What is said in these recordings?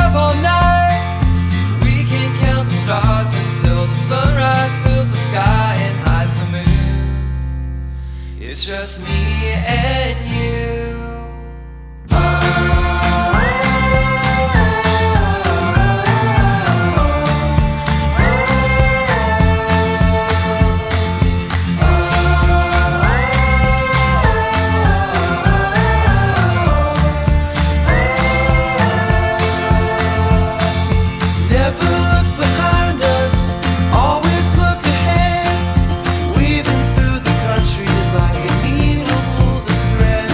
drive all night. We can count the stars until the sunrise fills the sky and hides the moon. It's just me and you. Weaving through the country like a needle pulls a thread.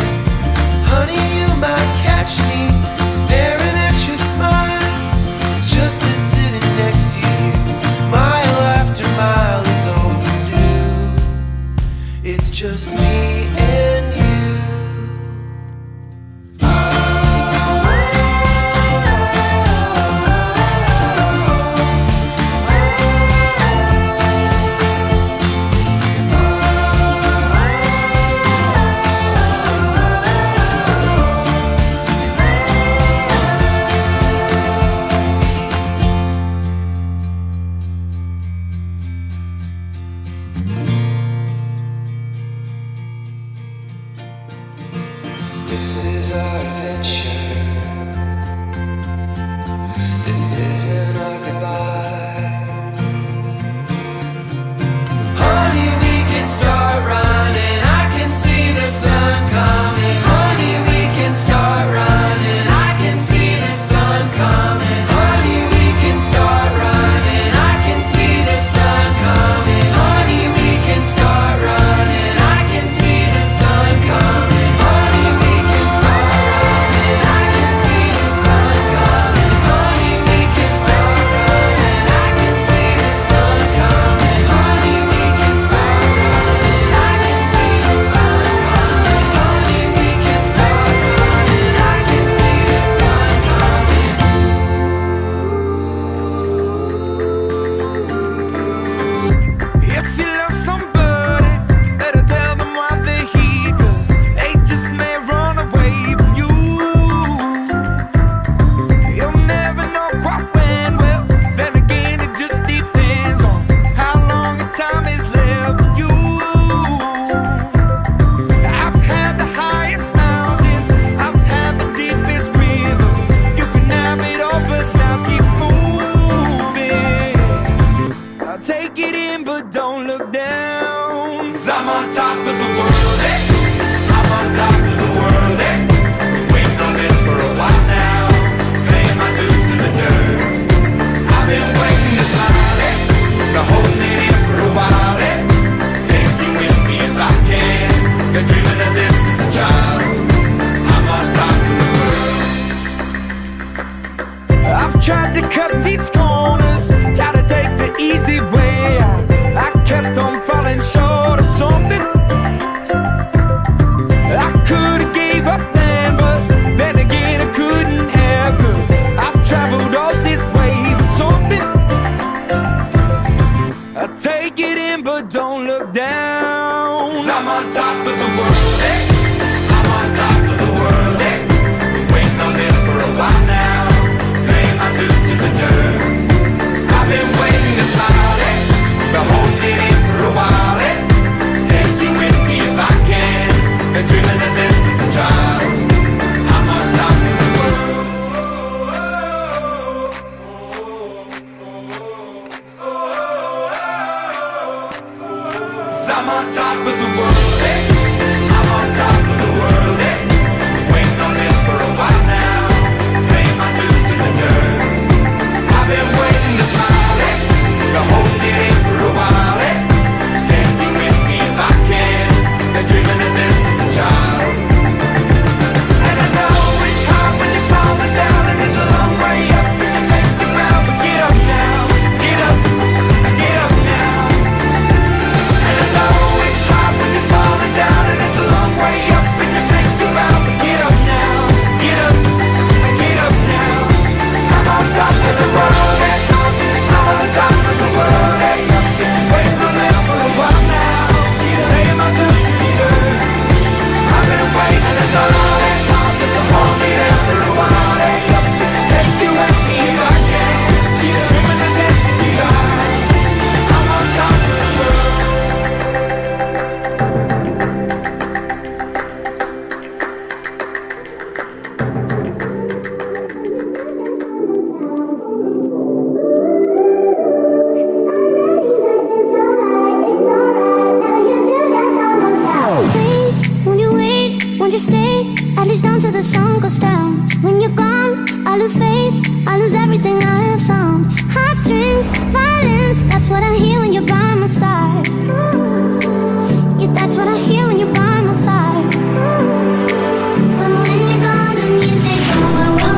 lose faith, I lose everything I have found. Heartstrings, violence, that's what I hear when you're by my side. Yeah, that's what I hear when you're by my side. But when you're gone, the music goes.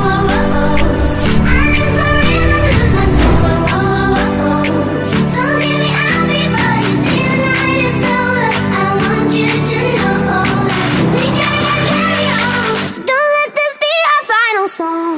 I lose my rhythm, lose my soul. So hear me out before you say the night is over. I want you to know that we gotta carry on. So don't let this be our final song.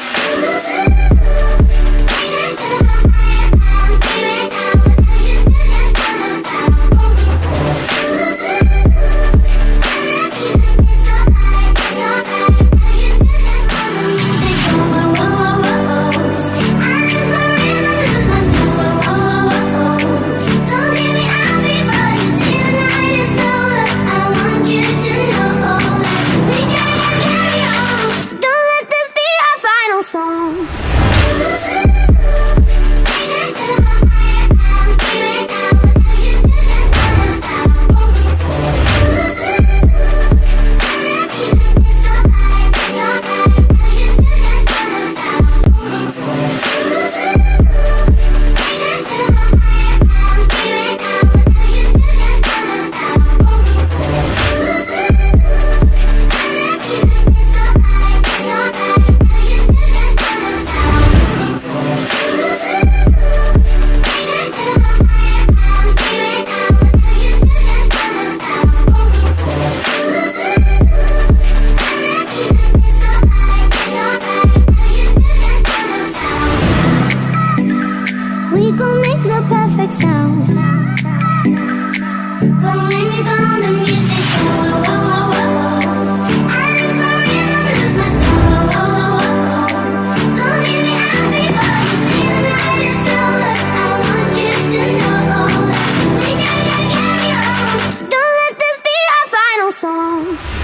We gon' make the perfect sound. But when you're gone, the music goes. I lose my rhythm, lose my soul. So hear me out before you say the night is over. I want you to know that we gotta carry on. So don't let this be our final song.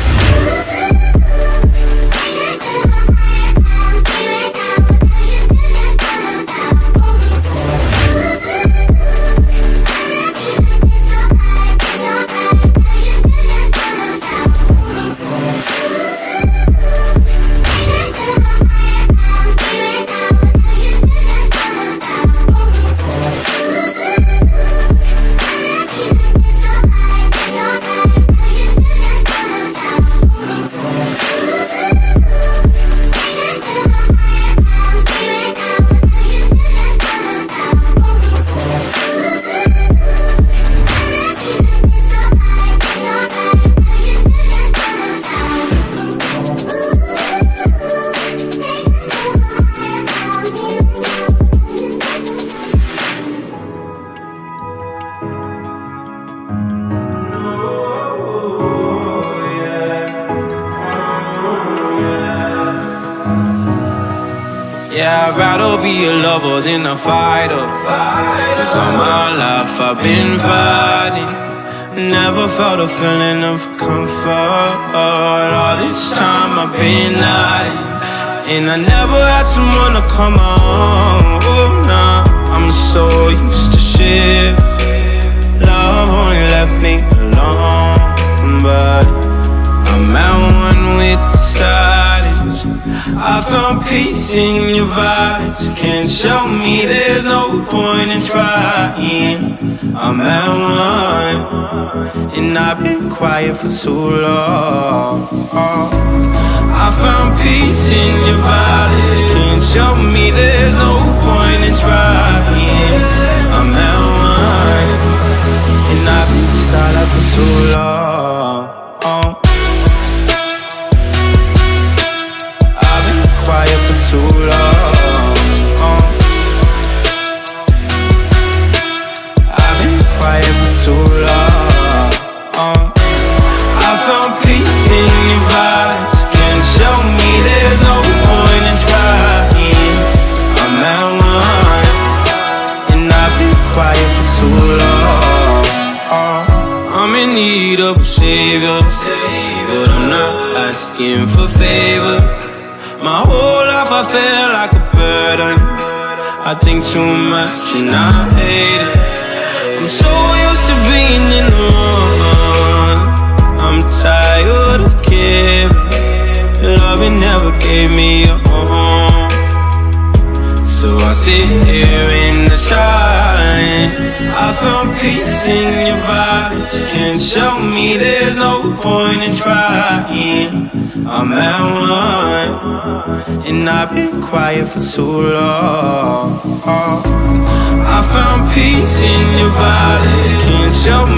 Yeah, I'd rather be a lover than a fighter. Cause all my life I've been fighting. Never felt a feeling of comfort. All this time I've been hiding, and I never had someone to come on. Oh, nah, I'm so used to shit. Love only left me alone, but I'm at one with the silence. I found peace in your vibes. Can't show me there's no point in trying. I'm at one, and I've been quiet for too long. I found peace in your vibes. Can't show me there's no point in trying. I'm at one, and I've been silent for too long. Quiet for too long. I've been quiet for too long. I found peace in your vibes. Can't show me there's no point in trying. I'm at one, and I've been quiet for too long. I'm in need of a savior, but I'm not asking for favors. My whole life I feel like a burden. I think too much and I hate it. I'm so used to being in the wrong. I'm tired of caring. Loving never gave me a home. So I sit here in the silence. I found peace in your vibes. Can't show me there's no point in trying. I'm at one, and I've been quiet for too long. I found peace in your vibes. Can't show